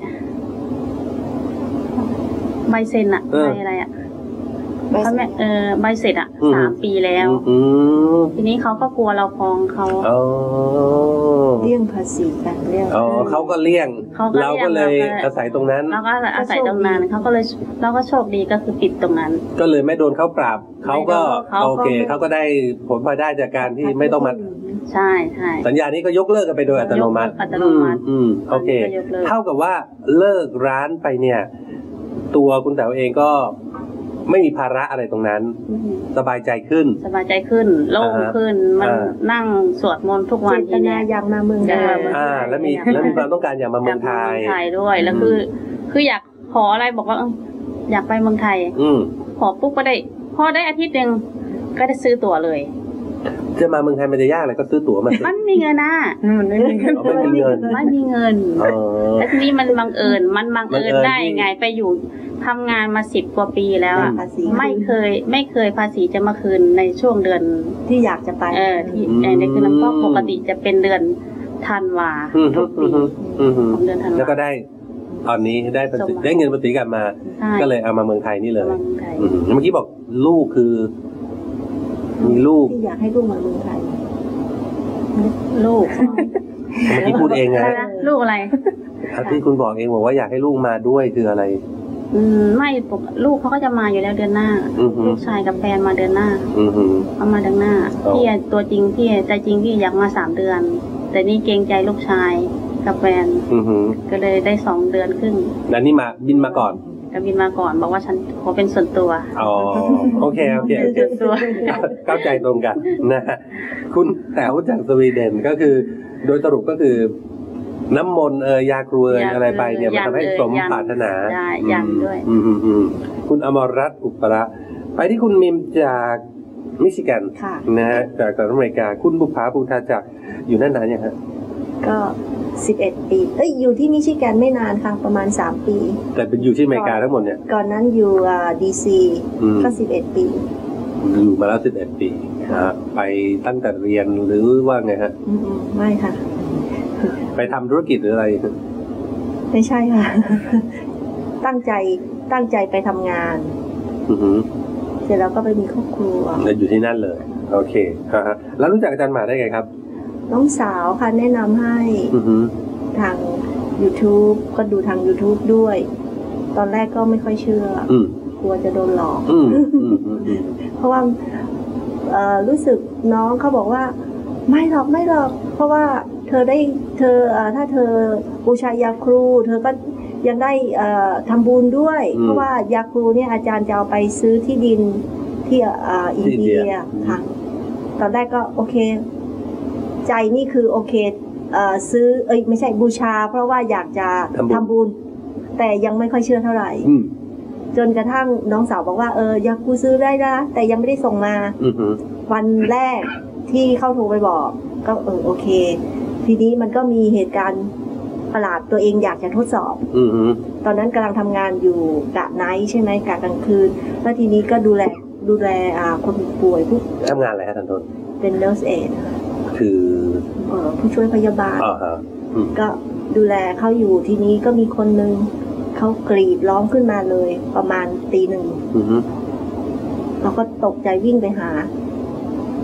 ใบเซ็นอะเออใบอะไรอะใบเขาเสร็ไม่จเออใบเสร็จอะอืมสามปีแล้วอืมทีนี้เขาก็กลัวเราฟ้องเขาอ๋อเลี่ยงภาษีกันเลี่ยงอ๋อเขาก็เลี่ยงเขาก็เลี่ยงเราก็เลยเราก็อาศัยตรงนั้นแล้วก็อาศัยตรงนั้นเขาก็เลยเราก็โชคดีก็คือปิดตรงนั้นก็เลยไม่โดนเขาปรับเขาก็ไม่โดนเขาก็โอเคเขาก็ได้ผลพลอยได้จากการที่ไม่ต้องมาใช่ใช่สัญญานี้ก็ยกเลิกกันไปโดยอัตโนมัติยกเลิกอัตโนมัติอืมอืมโอเคตอนนี้ก็ยกเลิกเท่ากับว่าเลิกร้านไปเนี่ย ตัวคุณแต๋วเองก็ไม่มีภาระอะไรตรงนั้นอืมสบายใจขึ้นสบายใจขึ้นโล่งอ่าฮะขึ้น มันอ่านั่งสวดมนต์ทุกวัเจนตทีนาเนี้ยอยากมาเมืองไทยอ่า แล้วมีแล้วมีความต้องการอยากมาเมืองไทยอยากมาเมืองไทยด้วย แล้วคือ คืออยากขออะไรบอกว่าเอออยากไปเมืองไทยอืมขอปุ๊บก็ได้ พอได้อาทิตย์หนึ่งก็ได้ซื้อตั๋วเลยจะมาเมืองไทยมันจะยากอะไรก็ซื้อตั๋วมาสิมันมีเงินนะมันไม่มีเงินอ๋อไม่มีเงินไม่มีเงินอ๋อแล้วทีนี้มันบังเอิญ มันบังเอิญบังเอิญได้ที่ไงไปอยู่ทำงานมาสิบกว่าปีแล้วอะภาษีไม่เคย ไม่เคยภาษีจะมาคืนในช่วงเดือนที่อยากจะไปเออที่เออในคืนนั้นเพราะปกติจะเป็นเดือนธันวาอืมทุกอืปีมอืมอืมของเดือนธันวาแล้วก็ได้ตอนนี้ได้ภาษีส่งมาได้เงินภาษีกลับมาใช่ก็เลยเอามาเมืองไทยนี่เลยมาเมืองไทยอืมเมื่อกี้บอกลูกคือ มีลูกที่อยากให้ลูกมาเมืองไทยลูกเมื่อกี้พูดเองอะไรนะนะลูกอะไรที่คุณบอกเองบอกว่าอยากให้ลูกมาด้วยคืออะไรอืมไม่ปกลูกเขาก็จะมาอยู่แล้วเดือนหน้าอือหือลูกชายกับแฟนมาเดือนหน้าอือหือเอามาเดือนหน้าอ๋อพี่ตัวจริงพี่ใจจริงพี่อยากมาสามเดือน แต่นี่เกรงใจลูกชายกับแฟนอือหือก็เลยได้สองเดือนครึ่งแล้วนี่มาบินมาก่อนก็บินมาก่อนบอกว่าฉันขอเป็นส่วนตัวอ๋อโอเคโอเคโอเคส่วนตัวเข้าใจตรงกันนะฮะคุณแต๋วจากสวีเดนก็คือ โดยสรุปก็คือ น้ำมนต์เอยยาครูเอยอะไรไปเนี่ยมันทำให้สมปรารถนาได้ยันด้วยอืมอืมอืมคุณอมรรัตน์อุประไปที่คุณมิมจากมิชิแกนค่ะนะฮะจากสหรัฐอเมริกา คุณบุภาภูทาจากอยู่นั่นนานยังฮะก็สิบเอ็ดปี เอ้ยอยู่ที่มิชิแกนไม่นานค่ะประมาณสามปีแต่เป็นอยู่ที่อเมริกาทั้งหมดเนี่ยก่อนนั้นอยู่ดีซีอืมก็สิบเอ็ดปีอยู่มาแล้วสิบเอ็ดปีนะฮะไปตั้งแต่เรียนหรือว่าไงฮะอืมๆไม่ค่ะไปทำธุรกิจหรืออะไรไม่ใช่ค่ะ ตั้งใจตั้งใจไปทำงานอือหือเสร็จแล้วก็ไปมีครอบครัวแล้วอยู่ที่นั่นเลย โอเคฮะฮะแล้วรู้จักอาจารย์หมาได้ไงครับน้องสาวค่ะแนะนำให้อือหือทาง YouTube ก็ดูทาง YouTube ด้วย ตอนแรกก็ไม่ค่อยเชื่ออืมกลัวจะโดนหลอกอืมอืมอืมอืมเพราะว่าเอ่อรู้สึกน้องเขาบอกว่า ไม่หรอกไม่หรอก เพราะว่าเธอได้เธอเอ่อถ้าเธอบูชายาครู เธอก็ยังได้เอ่อทำบุญด้วย เพราะว่ายาครูเนี่ยอาจารย์จะเอาไปซื้อที่ดินที่เอ่ออินเดียค่ะ ตอนแรกก็โอเค ใจนี่คือโอเคเอ่อซื้อเอ้ยไม่ใช่บูชา เพราะว่าอยากจะทำบุญ แต่ยังไม่ค่อยเชื่อเท่าไหร่อืมจนกระทั่งน้องสาวบอกว่าเออยาคูซื้อได้นะแต่ยังไม่ได้ส่งมาอือหือวันแรกที่เข้าโทรไปบอก ก็เออโอเค ทีนี้มันก็มีเหตุการณ์ประหลาดตัวเองอยากจะทดสอบอือหือตอนนั้นกำลังทำงานอยู่กะไนท์ใช่ไหมกะกลางคืน แล้วทีนี้ก็ดูแลดูแลอ่าคนป่วยผู้ทำงานอะไรฮะท่านทนเป็นเนอร์สเอดคือผู้ช่วยพยาบาลอ๋อฮะอืมก็ดูแลเขาอยู่ทีนี้ก็มีคนนึงเขากรีดร้องขึ้นมาเลย ประมาณตีหนึ่งอือหือเราก็ตกใจวิ่งไปหา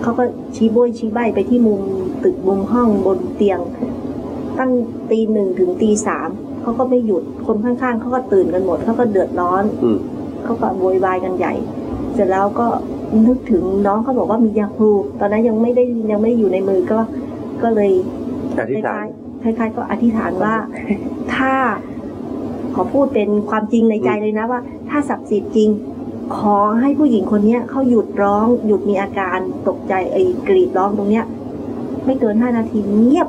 เขาก็ชี้โบยชี้ใบไปที่มุมตึกมุมห้องบนเตียงตั้งตีหนึ่งถึงตีสามเขาก็ไม่หยุดคนข้างๆเขาก็ตื่นกันหมดเขาก็เดือดร้อนเขาก็โวยวายกันใหญ่เสร็จแล้วก็นึกถึงน้องเขาบอกว่ามียาครูตอนนั้นยังไม่ได้ยังไม่ได้อยู่ในมือก็ก็เลยคล้ายๆคล้ายๆก็อธิษฐานว่าถ้าขอพูดเป็นความจริงในใจเลยนะว่าถ้าศักดิ์สิทธิ์จริงขอให้ผู้หญิงคนนี้เขาหยุดร้องหยุดมีอาการตกใจไอ้กรีดร้องตรงเนี้ยไม่เกินห้านาทีเงียบ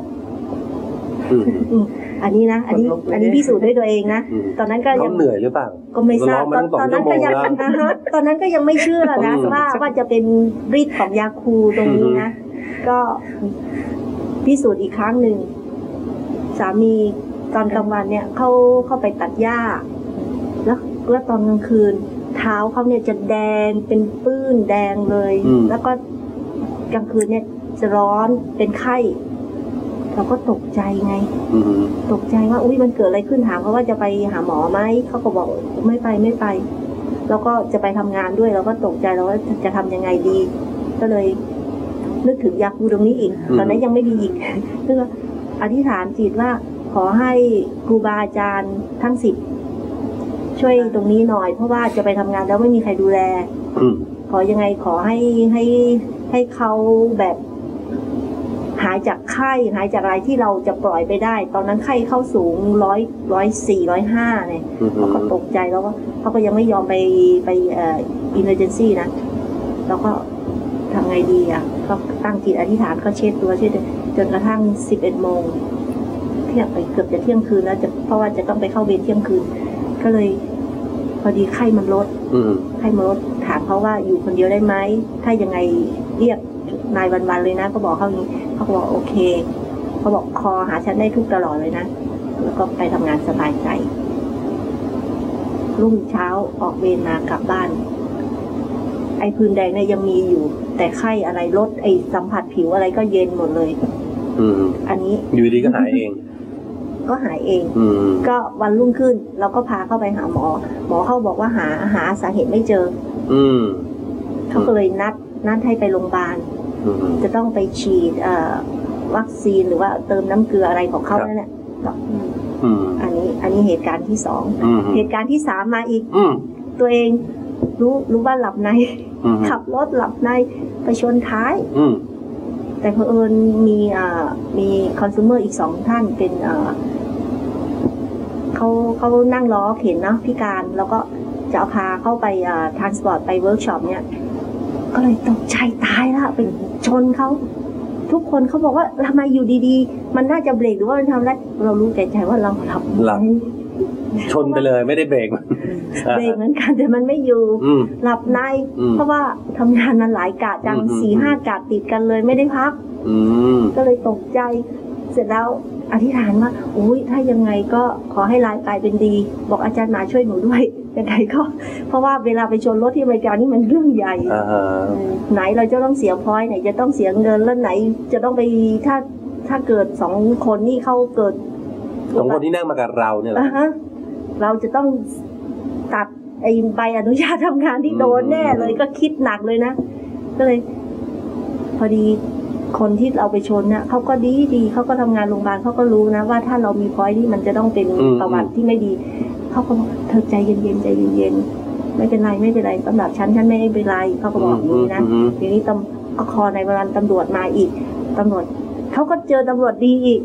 อันนี้นะอันนี้อันนี้พิสูจน์ด้วยตัวเองนะตอนนั้นก็ยังเหนื่อยหรือเปล่าก็ไม่ทราบตอนตอนนั้นก็ยังตอนนั้นก็ยังไม่เชื่อนะว่าว่าจะเป็นฤทธิ์ของยาคูตรงนี้นะก็พิสูจน์อีกครั้งหนึ่งสามีตอนกลางวันเนี่ยเขาเข้าไปตัดหญ้าแล้วแล้วตอนกลางคืนเท้าเขาเนี่ยจะแดงเป็นปื้นแดงเลยแล้วก็กลางคืนเนี่ยจะร้อนเป็นไข้เราก็ตกใจไงตกใจว่าอุ้ยมันเกิดอะไรขึ้นถามเขาว่าจะไปหาหมอไหมเขาก็บอกไม่ไปไม่ไปแล้วก็จะไปทำงานด้วยเราก็ตกใจเราว่าจะทำยังไงดีก็เลยนึกถึงยาคูตรงนี้อีกตอนนั้นยังไม่มีอีกคืออธิษฐานจิตว่าขอให้ครูบาอาจารย์ทั้งสิบช่วยตรงนี้หน่อยเพราะว่าจะไปทำงานแล้วไม่มีใครดูแลขอยังไงขอให้ให้ให้เขาแบบหายจากไข้หายจากอะไรที่เราจะปล่อยไปได้ตอนนั้นไข้เข้าสูงร้อยร้อยสี่ร้อยห้าเนี่ยเขาก็ตกใจแล้วก็เขาก็ยังไม่ยอมไปไปเอ่อ emergency นะแล้วก็ทำไงดีอ่ะก็ตั้งจิตอธิษฐานก็เช็ดตัวเช็ดจนกระทั่งสิบเอ็ดโมงเที่ยงไปเกือบจะเที่ยงคืนแล้วจะเพราะว่าจะต้องไปเข้าเวรเที่ยงคืนก็เลยพอดีไข้มันลดไข้มันลดถามเขาว่าอยู่คนเดียวได้ไหมถ้ายังไงเรียกนายวันๆเลยนะก็บอกเขาอย่างนี้เขาบอกโอเคเขาบอกคอหาฉันได้ทุกตลอดเลยนะแล้วก็ไปทำงานสบายใจรุ่งเช้าออกเวรมากลับบ้านไอ้พื้นแดงเนี่ยยังมีอยู่แต่ไข้อะไรลดไอ้สัมผัสผิวอะไรก็เย็นหมดเลยอันนี้อยู่ดีก็หายเองก็หายเองก็วันรุ่งขึ้นเราก็พาเข้าไปหาหมอหมอเขาบอกว่าหาหาสาเหตุไม่เจอเขาก็เลยนัดนัดให้ไปโรงพยาบาลจะต้องไปฉีดวัคซีนหรือว่าเติมน้ำเกลืออะไรของเขานั่นแหละอันนี้อันนี้เหตุการณ์ที่สองเหตุการณ์ที่สามมาอีกตัวเองรู้รู้ว่าหลับในขับรถหลับในไปชนท้ายแต่เผอิญมีมีคอน sumer อีกสองท่านเป็นเขาเขานั่งล้อเข็นเนาะพิการแล้วก็จะเอาพาเข้าไปทรานสปอร์ตไปเวิร์กช็อปเนี่ยก็เลยตกใจตายละเป็นชนเขาทุกคนเขาบอกว่าทำไมอยู่ดีๆมันน่าจะเบรกหรือว่ามันทำอะไรเรารู้ใจใจว่าเราหลับหลับชนไปเลยไม่ได้เบรกเบรกเหมือนกันแต่มันไม่อยู่หลับในเพราะว่าทำงานมันหลายกะจังสี่ห้ากะติดกันเลยไม่ได้พักก็เลยตกใจเสร็จแล้วอธิษฐานว่าอุ้ยถ้ายังไงก็ขอให้ร้ายกลายเป็นดีบอกอาจารย์มาช่วยหนูด้วยยังไงก็เพราะว่าเวลาไปชนรถที่อเมริกานี่มันเรื่องใหญ่ไหนเราจะต้องเสียพอยต์ไหนจะต้องเสียเงินแล้วไหนจะต้องไปถ้าถ้าเกิดสองคนนี่เขาเกิดสองคนที่นั่งมากับเราเนี่ยแหละเราจะต้องตัดไอ้ใบอนุญาตทำงานที่โดนแน่เลยก็คิดหนักเลยนะก็เลยพอดีคนที่เราไปชนเนี่ยเขาก็ดีดีเขาก็ทำงานโรงพยาบาลเขาก็รู้นะว่าถ้าเรามีพอยต์นี่มันจะต้องเป็นประวัติที่ไม่ดีเขาก็บอกเธอใจเย็นๆใจเย็นๆไม่เป็นไรไม่เป็นไรสำหรับฉันฉันไม่เป็นไรเขาก็บอกอย่างนี้นะทีนี้ตำก็คอในเวลาตำรวจมาอีกตำรวจเขาก็เจอตำรวจดีอีก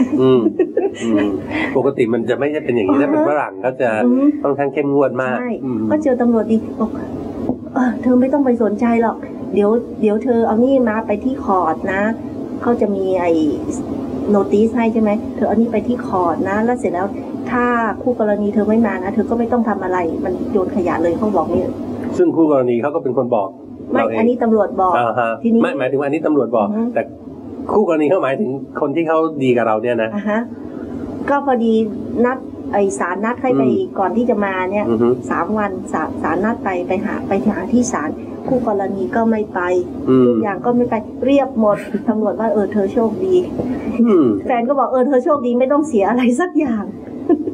ปกติมันจะไม่ใช่เป็นอย่างนี้ถ้าเป็นฝรั่งก็จะค่อนข้างเข้มงวดมากก็เจอตำรวจดีบอกเออเธอไม่ต้องไปสนใจหรอกเดี๋ยวเดี๋ยวเธอเอานี่มาไปที่คอร์ดนะเขาจะมีไอ้โนติสให้ใช่ไหมเธอเอานี่ไปที่คอร์ดนะแล้วเสร็จแล้วถ้าคู่กรณีเธอไม่มานะเธอก็ไม่ต้องทำอะไรมันโยนขยะเลยเขาบอกนี่ซึ่งคู่กรณีเขาก็เป็นคนบอกไม่อันนี้ตำรวจบอกทีนี้ไม่หมายถึงว่าอันนี้ตำรวจบอกแต่คู่กรณีเขาหมายถึงคนที่เขาดีกับเราเนี่ยนะก็พอดีนัดไอศาลนัดให้ไปก่อนที่จะมาเนี่ยสามวันศาลศาลนัดไปไปหาไปหาที่ศาลคู่กรณีก็ไม่ไปทุกอย่างก็ไม่ไปเรียบหมดตำรวจว่าเออเธอโชคดีแฟนก็บอกเออเธอโชคดีไม่ต้องเสียอะไรสักอย่าง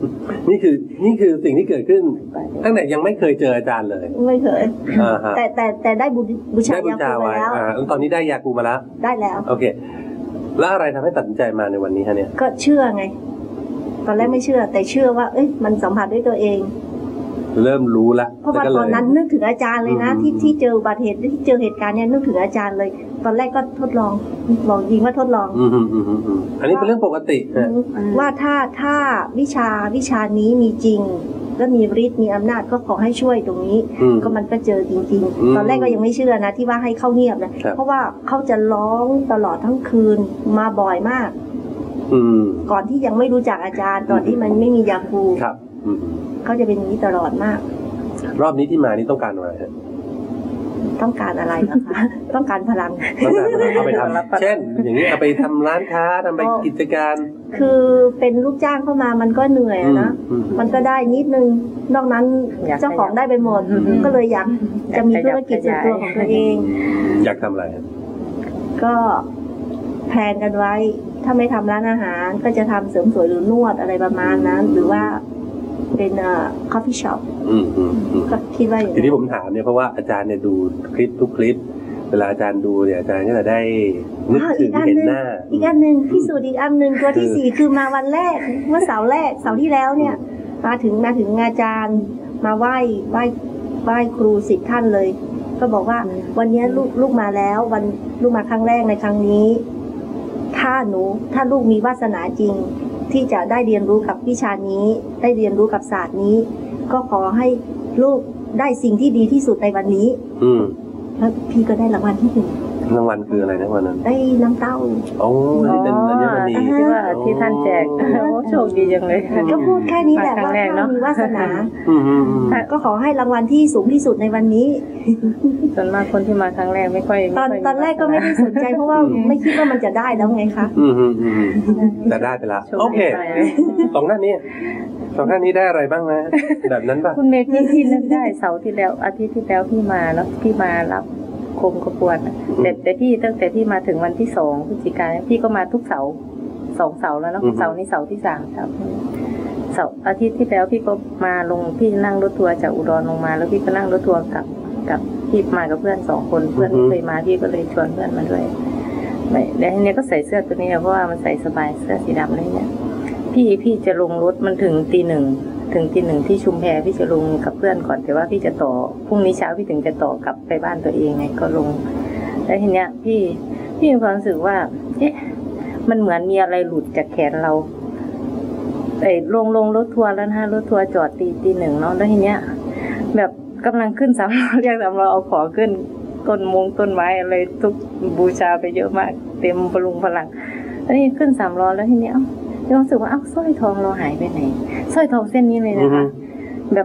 นี่คือนี่คือสิ่งที่เกิดขึ้นตั้งแต่ยังไม่เคยเจออาจารย์เลยไม่เคยอ่าฮะแต่แต่แต่ได้บูบูชาได้บูยาชาคูไว้มาแล้วอ่าแล้วตอนนี้ได้ยาคูมาแล้วได้แล้วโอเค แล้วอะไรทำให้ตัดสินใจมาในวันนี้ฮะเนี่ยก็เชื่อไง ตอนแรกไม่เชื่อ แต่เชื่อว่า เอ้ยมันสัมผัสด้วยตัวเองเริ่มรู้ละเพราะว่าแล้วก็ตอนนั้นนึกถึงอาจารย์เลยนะอืมที่ที่เจออุบัติเหตุที่เจอเหตุการณ์เนี้ยนึกถึงอาจารย์เลย ตอนแรกก็ทดลองลองยิงว่าทดลองอืมอืมอืมอืมอันนี้เป็นเรื่องปกติฮะว่าถ้าถ้าวิชาวิชานี้มีจริง และมีฤทธิ์มีอำนาจก็ขอให้ช่วยตรงนี้อืมก็มันก็เจอจริงอืมๆ ตอนแรกก็ยังไม่เชื่อนะที่ว่าให้เข้าเงียบนะครับ เพราะว่าเขาจะร้องตลอดทั้งคืนมาบ่อยมากอืมก่อนที่ยังไม่รู้จักอาจารย์ตอนที่มันไม่มียาคูครับอืมเขาจะเป็นอย่างนี้ตลอดมากรอบนี้ที่มานี่ต้องการอะไรฮะต้องการอะไรนะคะ ต้องการพลังต้องการอะไรเอาไปทำเช่น อย่างนี้เอาไปทำร้านค้าทำไปกิจการคือเป็นลูกจ้างเข้ามามันก็เหนื่อยอะนะอืมมันก็ได้นิดนึง นอกนั้นอยากเจ้าของได้ไปหมดอืมก็เลยอยากจะมีธุรกิจส่วนตัวของตัวเองอยากทำอะไรฮะก็แพลนกันไว้ ถ้าไม่ทำร้านอาหาร ก็จะทำเสริมสวยหรือนวดอะไรประมาณนั้น หรือว่าเป็นเอ่อ coffee shop อืมอืมอืมก็คิดว่าอย่างทีนั้นี้นผมถามเนี่ยเพราะว่าอาจารย์เนี่ยดูคลิปทุกคลิป เวลาอาจารย์ดูเนี่ยอาจารย์ก็จะได้นึกอ้าวถึอีงกอันเห็หนนึ่งหน้าอีกอันหนึ่งพิสูจน์อีกอันหนึ่งตัวที่สี่คือมาวันแรกเมื่อเสาร์แรกเสาร์ที่แล้วเนี่ย มาถึงมาถึงอาจารย์มาไหว้ไหว้ไหว้ครูสิบท่านเลย ก็บอกว่าวันนี้ลูกลูกมาแล้ว วันลูกมาครั้งแรกในครั้งนี้ ถ้าหนูถ้าลูกมีวาสนาจริง ที่จะได้เรียนรู้กับวิชานี้ ได้เรียนรู้กับศาสตร์นี้ ก็ขอให้ลูกได้สิ่งที่ดีที่สุดในวันนี้อืมแล้วพี่ก็ได้รางวัลที่หนึ่งรางวัลคืออะไรนะวันนั้นได้น้ำเต้าโอ้ที่เป็นอัญมณีอ๋อที่ว่าที่ท่านแจกโอ้โชคดีจังเลยก็พูดแค่นี้แหละมาครั้ว่างแรกถ้าเนอะมีวาสนาอืมอืมอืมก็ขอให้รางวัลที่สูงที่สุดในวันนี้ส่วนมากคนที่มาครั้งแรกไม่ค่อยตอนไม่ค่ยตอนแรกก็ไม่ได้สนใจเพราะว่าไม่คิดว่ามันจะได้แล้วไงคะอืมอืมอืมแต่ได้ไปละโชคโอเคดีไปเลยสองท่านนี้สองท่านนี้ได้อะไรบ้างนะแบบนั้นป่ะคุณเมย์พี่ที่นึกได้เสาร์ที่แล้วอาทิตย์ที่แล้วพี่มาแล้วพี่มารับโคมขบวนอะแต่แต่พี่ตั้งแต่พี่มาถึงวันที่สองพฤศจิกายนพี่ก็มาทุกเสาร์สองเสาร์แล้วเนาะเสาร์นี้เสาร์ที่สามครับเสาร์อาทิตย์ที่แล้วพี่ก็มาลงพี่นั่งรถทัวร์จากอุดรลงมา แล้วพี่ก็นั่งรถทัวร์กลับกับพี่มากับเพื่อนสองคนเพื่อนไม่เคยมาพี่ก็เลยชวนเพื่อนมาด้วยแล้วทีนี้ก็ใส่เสื้อตัวนี้เพราะว่ามันใส่สบายเสื้อสีดำอะไรเนี่ยพี่พี่จะลงรถมันถึงตีหนึ่งถึงตีหนึ่งที่ชุมแพพี่จะลงกับเพื่อนก่อนแต่ว่าพี่จะต่อพรุ่งนี้เช้าพี่ถึงจะต่อกลับไปบ้านตัวเองไงก็ลงแล้วทีเนี้ยพี่พี่มีความรู้สึกว่าเอ๊ะมันเหมือนมีอะไรหลุดจากแขนเราไอ้ลงลงรถทัวร์แล้วนะรถทัวร์จอดตีตีหนึ่งเนาะแล้วทีเนี้ยแบบกำลังขึ้นสามล้อเรียกสามล้อเอาของขึ้นต้นมงต้นไม้อะไรทุกบูชาไปเยอะมากเต็มพลุงพลังแล้วนี่ขึ้นสามล้อแล้วทีเนี้ยมีความรู้สึกว่าอ้าวสร้อยทองเราหายไปไหนสร้อยทองเส้นนี้เลยนะคะแบบ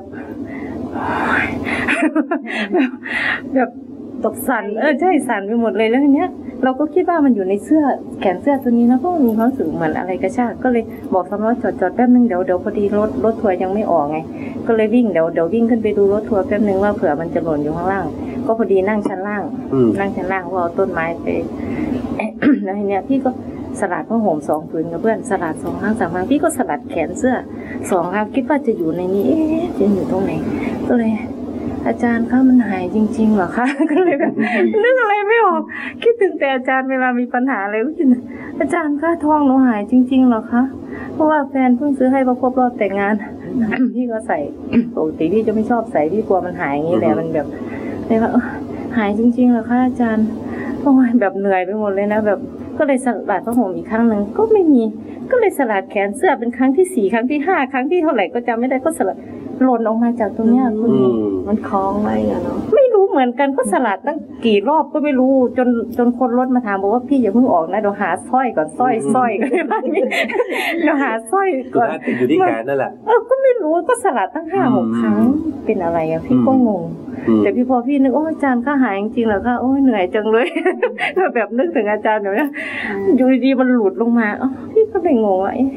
แบบแบบตกสั่นเออใช่สั่นไปหมดเลยแล้วทีเนี้ยเราก็คิดว่ามันอยู่ในเสื้อแขนเสื้อตัวนี้นะก็มีความรู้สึกเหมือนอะไรกระชากก็เลยบอกสามล้อจอดจอดแป๊บนึงเดี๋ยวเดี๋ยวพอดีรถรถทัวร์ยังไม่ออกไงก็เลยวิ่งเดี๋ยวเดี๋ยววิ่งขึ้นไปดูรถทัวร์แป๊บนึงว่าเผื่อมันจะหล่นอยู่ข้างล่างก็พอดีนั่งชั้นล่างอืมนั่งชั้นล่างว่าเอาต้นไม้ไป แล้วทีเนี้ยพี่ก็สลัดผ้าห่มสองผืนกับเพื่อนสลัดสองครั้งสามครั้งพี่ก็สลัดแขนเสื้อสองครั้งคิดว่าจะอยู่ในนี้เอ๊ะจะอยู่ตรงไหนก็เลยอาจารย์คะมันหายจริงๆเหรอคะ ก็เลยแบบนึกอะไรไม่ออกคิดถึงแต่อาจารย์เวลามีปัญหาอะไรก็คิดอาจารย์คะทองหนูหายจริงๆเหรอคะเพราะว่าแฟนเพิ่งซื้อให้พอครบรอบแต่งงาน พี่ก็ใส่ ปกติพี่จะไม่ชอบใส่พี่กลัวมันหายอย่างนี้แหละมันแบบเลยว่าหายจริงๆเหรอคะอาจารย์โอ้ยแบบเหนื่อยไปหมดเลยนะแบบก็เลยสลัดผ้าห่มอีกครั้งหนึ่งก็ไม่มีก็เลยสลัดแขนเสื้อเป็นครั้งที่สี่ครั้งที่ห้าครั้งที่เท่าไหร่ก็จำไม่ได้ก็สลัดหล่นออกมาจากตรงเนี้ยคุณอืมมันคล้องไว้อะเนาะไม่รู้เหมือนกันก็สลัดตั้งกี่รอบก็ไม่รู้จนจนคนรถมาถามบอกว่าพี่อย่าเพิ่งออกนะเดี๋ยวหาสร้อยก่อนสร้อยสร้อยก็เลยว่าอย่างนี้เดี๋ยวหาสร้อยสุดก่อนท้ายติดอยู่ที่แขนนั่นแหละเออก็ไม่รู้ก็สลัดตั้งห้าหกครั้งเป็นอะไรอะพี่ก็งงอืมแต่พี่พอพี่นึกโอ้อาจารย์ข้าหายจริงๆเหรอคะโอ้ยเหนื่อยจังเลย แบบนึกถึงอาจารย์แบบนี้อยู่ดีๆมันหลุดลงมาอ๋อพี่ก็เลยงงว่าเอ๊ะ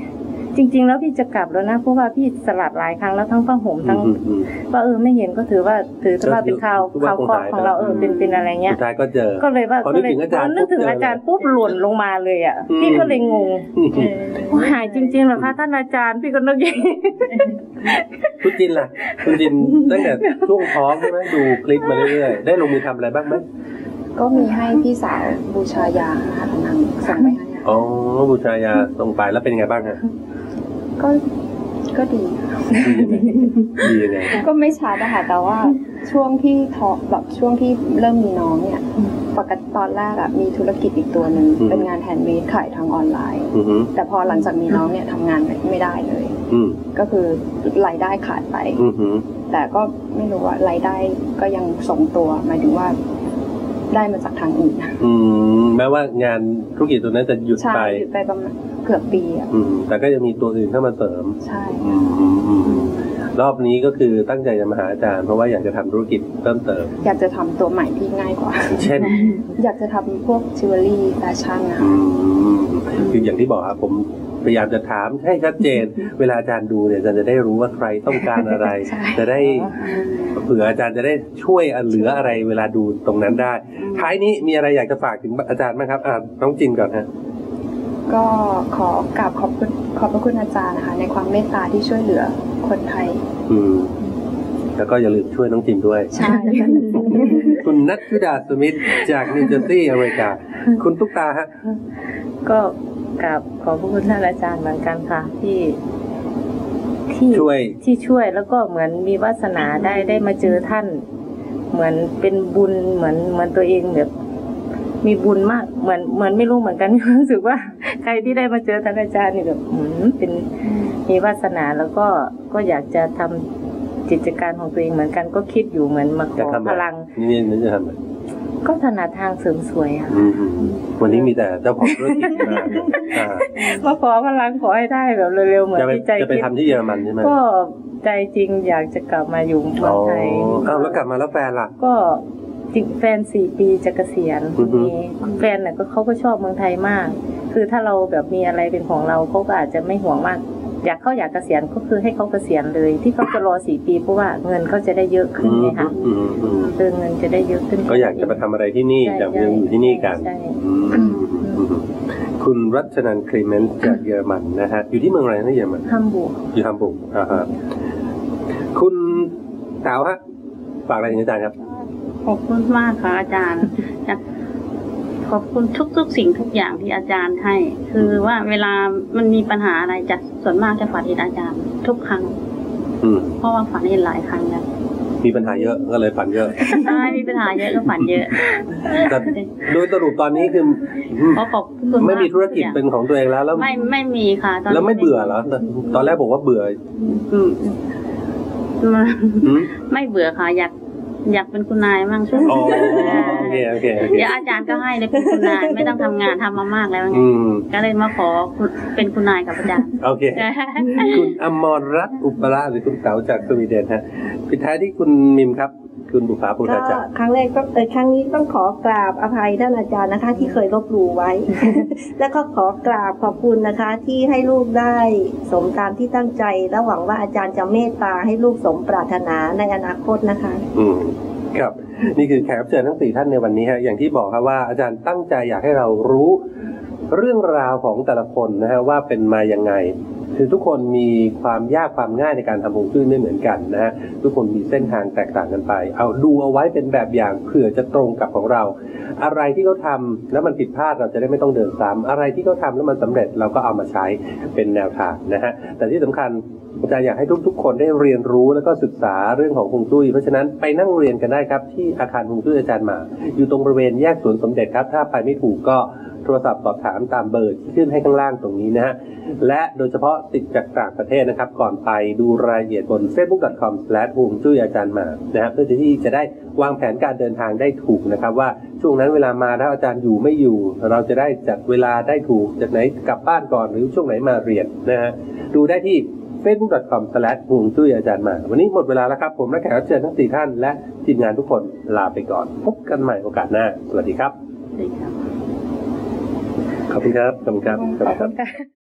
จริง ๆ แล้วพี่จะกลับแล้วนะเพราะว่าพี่สลัดหลายครั้งแล้วทั้งผ้าห่มทั้งอืมอืมว่าเออไม่เห็นก็ถือว่าถือว่าเป็นข่าวก็คือข่าวเคราะห์ของเราเออเป็นเป็นอะไรเงี้ยสุดท้ายก็เจอก็เลยว่าพอก็นึกเลยถึงอาจารย์นึกถึงอาจารย์ปุ๊บหล่นลงมาเลยอ่ะอืมพี่ก็เลยงงอืมว่าหายจริงๆเหรอคะท่านอาจารย์พี่ก็นึกอย่างนี้คุณจินล่ะคุณจินตั้งแต่ช่วงท้องใช่ไหมดูคลิปมาเรื่อยๆได้ลงมือทำอะไรบ้างไหมก็มีให้พี่สาวบูชายาค่ะทางนั้นส่งไปให้อะอ๋อบูชายาตรงไปแล้วเป็นยังไงบ้างฮะก็ก็ดีดียังไงก็ไม่ชัดอะค่ะแต่ว่าช่วงที่ท้องแบบช่วงที่เริ่มมีน้องเนี่ยปกติตอนแรกอะมีธุรกิจอีกตัวหนึ่งเป็นงานแฮนด์เมดขายทางออนไลน์อือหือแต่พอหลังจากมีน้องเนี่ยทำงานไม่ได้เลยอืมก็คือรายได้ขาดไปอือหือแต่ก็ไม่รู้ว่ารายได้ก็ยังทรงตัวหมายถึงว่าได้มาจากทางอื่นนะอืมแม้ว่างานธุรกิจตัวนั้นจะหยุดใช่ไปหยุดไปประมาณเกือบปีอะอืมแต่ก็จะมีตัวอื่นเข้ามาเสริมใช่อืมอืมอืมรอบนี้ก็คือตั้งใจจะมาหาอาจารย์เพราะว่าอยากจะทำธุรกิจเพิ่มเติมอยากจะทำตัวใหม่ที่ง่ายกว่าเช่นอยากจะทำพวกจิวเวลรี่แฟชั่นนะอืคะมคืออย่างที่บอกครับผมพยายามจะถามให้ชัดเจน เวลาอาจารย์ดูเนี่ยอาจารย์จะได้รู้ว่าใครต้องการอะไร จะได้เผื่ออาจารย์จะได้ช่วยเหลืออะไรเวลาดูตรงนั้นได้ ท้ายนี้มีอะไรอยากจะฝากถึงอาจารย์ไหมครับอ่าน้องจินก่อนฮะก็ขอกราบขอบคุณขอบพระคุณอาจารย์นะคะในความเมตตาที่ช่วยเหลือคนไทยอืมแล้วก็อย่าลืมช่วยน้องจินด้วยใช่คุณนัทธิดาสมิธจากนิวเจอร์ซีย์อเมริกา คุณตุ๊กตาฮะก็กราบขอบพระคุณท่านอาจารย์เหมือนกันค่ะที่ที่ช่วยที่ช่วยแล้วก็เหมือนมีวาสนาได้ได้มาเจอท่าน เหมือนเป็นบุญเหมือนเหมือนตัวเองแบบมีบุญมากเหมือนเหมือนไม่รู้เหมือนกัน รู้สึกว่าใครที่ได้มาเจอท่านอาจารย์นี่แบบอืมเป็นมีวาสนาแล้วก็ก็อยากจะทำกิจการของตัวเองเหมือนกันก็คิดอยู่เหมือนมาขจะอทำพอะไรลังนี่นี่จะทำอะไรก็ถนัดทางเสริมสวยอะอืมอืมวันนี้มีแต่เจ้าของธุรกิจมาอ่ามาขอพลังขอให้ได้แบบเร็วๆเหมือนจะไปที่ใจจะไปคิดทำที่เยอรมันใช่ไหมก็ใจจริงอยากจะกลับมาอยู่เมือ๋อองไทยอ้าวแล้วกลับมาแล้วแฟนล่ะก็จริงแฟนสี่ปีจะเกษียณอือฮึมีแฟนน่ะก็เขาก็ชอบเมืองไทยมาก คือถ้าเราแบบมีอะไรเป็นของเราเขาก็อาจจะไม่ห่วงมาก อยากเขาอยากเกษียณก็คือให้เขาเกษียณเลย ที่เขาจะรอสี่ปีเพราะว่าเงินเขาจะได้เยอะขึ้นไงคะอืมอืมเออเงินจะได้เยอะขึ้นก็อยากจะมาทำอะไรที่นี่ใช่อยากจะอยู่ที่นี่กันใช่อืมอืมอืมคุณรัชนันท์คลีเมนต์จากเยอรมันนะฮะอยู่ที่เมืองอะไรนะเยอรมันทำบวกอยู่ฮัมบูร์กอ่าฮะคุณสาวฮะฝากอะไรถึงอาจารย์ครับขอบคุณมากค่ะอาจารย์จะขอบคุณทุกๆสิ่งทุกอย่างที่อาจารย์ให้ คือว่าเวลามันมีปัญหาอะไรจะส่วนมากจะฝันเห็นอาจารย์ ทุกครั้งอืมเพราะว่าฝันเห็นหลายครั้งแล้วมีปัญหาเยอะก็เลยฝันเยอะใช่มีปัญหาเยอะก็ฝันเยอะแต่โดยสรุปตอนนี้คืออืมขอขอบคุณากไม่มีธุรกิจเป็นของตัวเองแล้วแล้วไม่ไม่มีค่ะตอนนี้แล้วไม่เบื่อเหรอตอนแรกบอกว่าเบื่ออืมอืมไม่เบื่อค่ะอยากอยากเป็นคุณนายมั่งช่วงอ๋อนี้โอเคโอเคโอเคเดี๋ยวอาจารย์ก็ให้เลยเป็นคุณนายไม่ต้องทำงานทำมามากแล้วไงอืมก็เลยมาขอเป็นคุณนายกับอาจารย์โอเค คุณอมรรัตน์อุปราชหรือคุณเต๋าจากสวีเดนฮะปิดท้ายที่คุณมิมครับ คุณบุภาภูก็ตาจักรครั้งแรกก็เออครั้งนี้ต้องขอกราบอภัยท่านอาจารย์นะคะ ที่เคยลบหลู่ไว้ แล้วก็ขอกราบขอบคุณนะคะ ที่ให้ลูกได้สมตามที่ตั้งใจและหวังว่าอาจารย์จะเมตตาให้ลูกสมปรารถนาในอนาคตนะคะอืมครับนี่คือแขกรับเชิญทั้งสี่ท่านในวันนี้ฮะอย่างที่บอกครับว่าอาจารย์ตั้งใจอยากให้เรารู้เรื่องราวของแต่ละคนนะฮะว่าเป็นมายังไง คือทุกคนมีความยากความง่ายในการทำฮวงจุ้ยไม่เหมือนกันนะฮะทุกคนมีเส้นทางแตกต่างกันไป เอาดูเอาไว้เป็นแบบอย่างเผื่อจะตรงกับของเรา อะไรที่เขาทำแล้วมันผิดพลาดเราจะได้ไม่ต้องเดินซ้ำอะไรที่เขาทำแล้วมันสำเร็จเราก็เอามาใช้เป็นแนวทางนะฮะแต่ที่สำคัญอาจารย์อยากให้ทุกๆคนได้เรียนรู้แล้วก็ศึกษาเรื่องของฮวงจุ้ยเพราะฉะนั้นไปนั่งเรียนกันได้ครับที่อาคารฮวงจุ้ยอาจารย์หมาอยู่ตรงบริเวณแยกสวนสมเด็จครับถ้าไปไม่ถูกก็โทรศัพท์สอบถามตามเบอร์ที่ขึ้นให้ข้างล่างตรงนี้นะฮะและโดยเฉพาะติดจากต่างประเทศนะครับก่อนไปดูรายละเอียดบน เฟซบุ๊ก ดอท คอม สแลช ฮวงจุ้ยอาจารย์หมานะฮะเพื่อที่จะได้วางแผนการเดินทางได้ถูกนะครับว่าช่วงนั้นเวลามาถ้าอาจารย์อยู่ไม่อยู่ เราจะได้จัดเวลาได้ถูกจากไหนกลับบ้านก่อนหรือช่วงไหนมาเรียนนะฮะดูได้ที่ เฟซบุ๊ก ดอท คอม สแลช ฮวงจุ้ยอาจารย์หมาวันนี้หมดเวลาแล้วครับผมและแขกรับเชิญทั้งสี่ท่านและทีมงานทุกคนลาไปก่อนพบกันใหม่โอกาสหน้าสวัสดีครับสวัสดีครับขอบคุณครับ ขอบคุณครับขอบคุณค่ะ